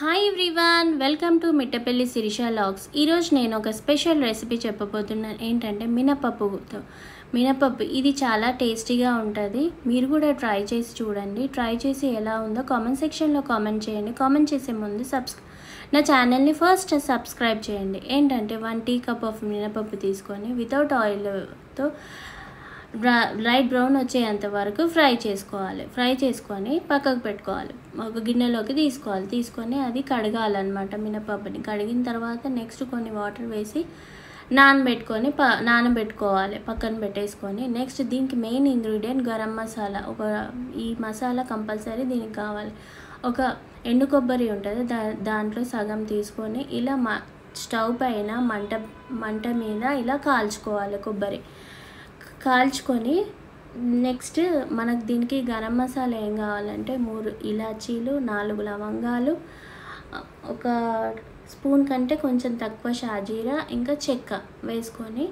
Hi everyone, welcome to Mittapalli Sirisha logs. ఈరోజు నేను ఒక స్పెషల్ రెసిపీ చెప్పబోతున్నాను. ఏంటంటే మినపప్పు ఇది చాలా టేస్టీగా ఉంటుంది. మీరు కూడా ట్రై చేసి చూడండి. ట్రై చేసి ఎలా ఉందో కామెంట్ సెక్షన్లో కామెంట్ చేయండి. కామెంట్ చేసే ముందు నా ఛానల్ని ఫస్ట్ సబ్స్క్రైబ్ చేయండి. ఏంటంటే 1 టీ కప్ ఆఫ్ మినపప్పు తీసుకొని వితౌట్ ఆయిల్తో లైట్ బ్రౌన్ వచ్చేంత వరకు ఫ్రై చేసుకొని పక్కకు పెట్టుకోవాలి. ఒక గిన్నెలోకి తీసుకొని అది కడగాలన్నమాట. మినపప్పుని కడిగిన తర్వాత నెక్స్ట్ కొన్ని వాటర్ వేసి నానబెట్టుకోవాలి, పక్కన పెట్టేసుకొని. నెక్స్ట్ దీనికి మెయిన్ ఇంగ్రీడియంట్ గరం మసాలా. ఈ మసాలా కంపల్సరీ దీనికి కావాలి. ఒక ఎండు కొబ్బరి ఉంటుంది, దాంట్లో సగం తీసుకొని ఇలా స్టవ్ పైన మంట మీద ఇలా కాల్చుకోవాలి. కొబ్బరి కాల్చుకొని నెక్స్ట్ మనకు దీనికి గరం మసాలా ఏం కావాలంటే 3 ఇలాచీలు, 4 లవంగాలు, ఒక స్పూన్ కంటే కొంచెం తక్కువ షాజీరా, ఇంకా చెక్క వేసుకొని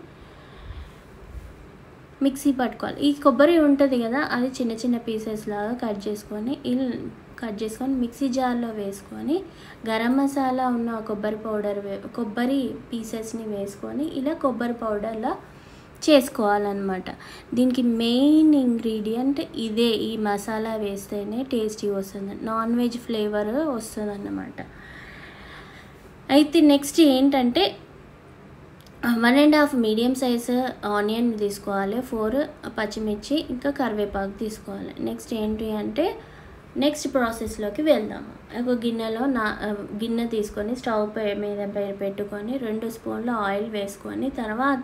మిక్సీ పట్టుకోవాలి. ఈ కొబ్బరి ఉంటుంది కదా, అది చిన్న చిన్న పీసెస్ లాగా కట్ చేసుకొని మిక్సీ జార్లో వేసుకొని గరం మసాలా ఉన్న కొబ్బరి పీసెస్ని వేసుకొని ఇలా కొబ్బరి పౌడర్లా చేసుకోవాలన్నమాట. దీనికి మెయిన్ ఇంగ్రీడియంట్ ఇదే. ఈ మసాలా వేస్తేనే టేస్టీ వస్తుంది, నాన్ వెజ్ ఫ్లేవర్ వస్తుంది అన్నమాట. అయితే నెక్స్ట్ ఏంటంటే 1.5 మీడియం సైజ్ ఆనియన్ తీసుకోవాలి, 4 పచ్చిమిర్చి, ఇంకా కరివేపాకు తీసుకోవాలి. నెక్స్ట్ ఏంటి అంటే నెక్స్ట్ ప్రాసెస్లోకి వెళ్దాము. ఒక గిన్నె తీసుకొని స్టవ్ మీద పెట్టుకొని 2 స్పూన్ల ఆయిల్ వేసుకొని తర్వాత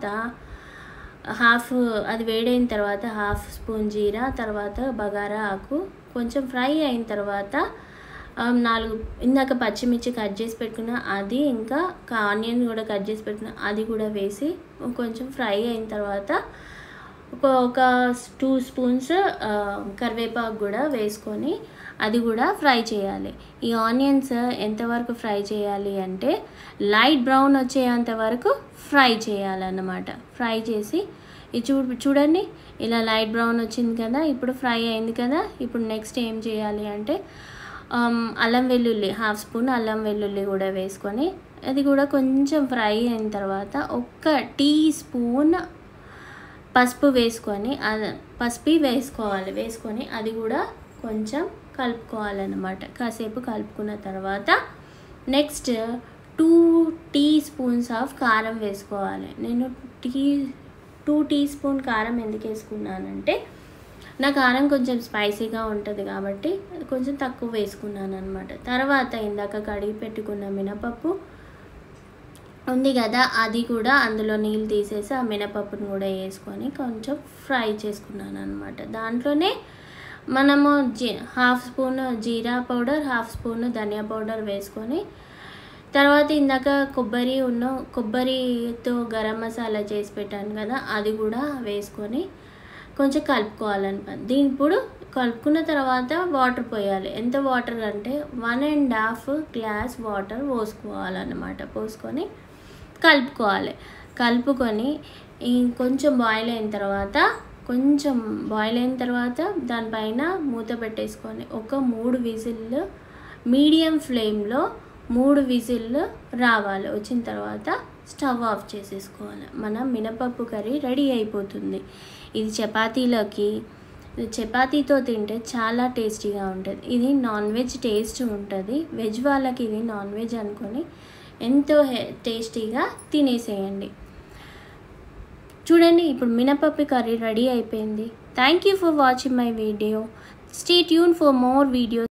అది వేడైన తర్వాత 1/2 స్పూన్ జీరా, తర్వాత బగారా ఆకు కొంచెం ఫ్రై అయిన తర్వాత 4 ఇందాక పచ్చిమిర్చి కట్ చేసి పెట్టుకున్న అది, ఇంకా ఆనియన్ కూడా కట్ చేసి పెట్టుకున్న అది కూడా వేసి కొంచెం ఫ్రై అయిన తర్వాత ఒక 2 స్పూన్స్ కరివేపాకు కూడా వేసుకొని అది కూడా ఫ్రై చేయాలి. ఈ ఆనియన్స్ ఎంతవరకు ఫ్రై చేయాలి అంటే లైట్ బ్రౌన్ వచ్చేంత వరకు ఫ్రై చేయాలన్నమాట. ఫ్రై చేసి చూడండి, ఇలా లైట్ బ్రౌన్ వచ్చింది కదా, ఇప్పుడు ఫ్రై అయింది కదా. ఇప్పుడు నెక్స్ట్ ఏం చేయాలి అంటే అల్లం వెల్లుల్లి 1/2 స్పూన్ అల్లం వెల్లుల్లి కూడా వేసుకొని అది కూడా కొంచెం ఫ్రై అయిన తర్వాత 1 టీ స్పూన్ పసుపు వేసుకొని అది కూడా కొంచెం కలుపుకోవాలన్నమాట. కాసేపు కలుపుకున్న తర్వాత నెక్స్ట్ 2 టీ స్పూన్స్ ఆఫ్ కారం వేసుకోవాలి. నేను 2 టీ స్పూన్ కారం ఎందుకు వేసుకున్నానంటే నా కారం కొంచెం స్పైసీగా ఉంటుంది కాబట్టి కొంచెం తక్కువ వేసుకున్నాను అనమాట. తర్వాత ఇందాక కడిగి పెట్టుకున్న మినపప్పు ఉంది కదా, అది కూడా అందులో నీళ్ళు తీసేసి ఆ మినపప్పును కూడా వేసుకొని కొంచెం ఫ్రై చేసుకున్నాను అనమాట. దాంట్లోనే మనము 1/2 స్పూన్ జీరా పౌడర్, 1/2 స్పూన్ ధనియా పౌడర్ వేసుకొని తర్వాత ఇందాక కొబ్బరితో గరం మసాలా చేసి పెట్టాను కదా, అది కూడా వేసుకొని కొంచెం కలుపుకోవాలన్నమాట. ఇప్పుడు కలుపుకున్న తర్వాత వాటర్ పోయాలి. ఎంత వాటర్ అంటే 1.5 గ్లాస్ వాటర్ పోసుకోవాలన్నమాట. పోసుకొని కలుపుకొని కొంచెం బాయిల్ అయిన తర్వాత దానిపైన మూత పెట్టేసుకొని ఒక 3 విజిల్లు మీడియం ఫ్లేమ్లో 3 విజిల్లు రావాలి. వచ్చిన తర్వాత స్టవ్ ఆఫ్ చేసేసుకోవాలి. మన మినపప్పు కర్రీ రెడీ అయిపోతుంది. ఇది చపాతీతో తింటే చాలా టేస్టీగా ఉంటుంది. ఇది నాన్ వెజ్ టేస్ట్ ఉంటుంది. వెజ్ వాళ్ళకి ఇది నాన్ వెజ్ అనుకొని ఎంతో టేస్టీగా తినేసేయండి. చూడండి, ఇప్పుడు మినపప్పు కర్రీ రెడీ అయిపోయింది. Thank you for watching my video. Stay tune for more videos.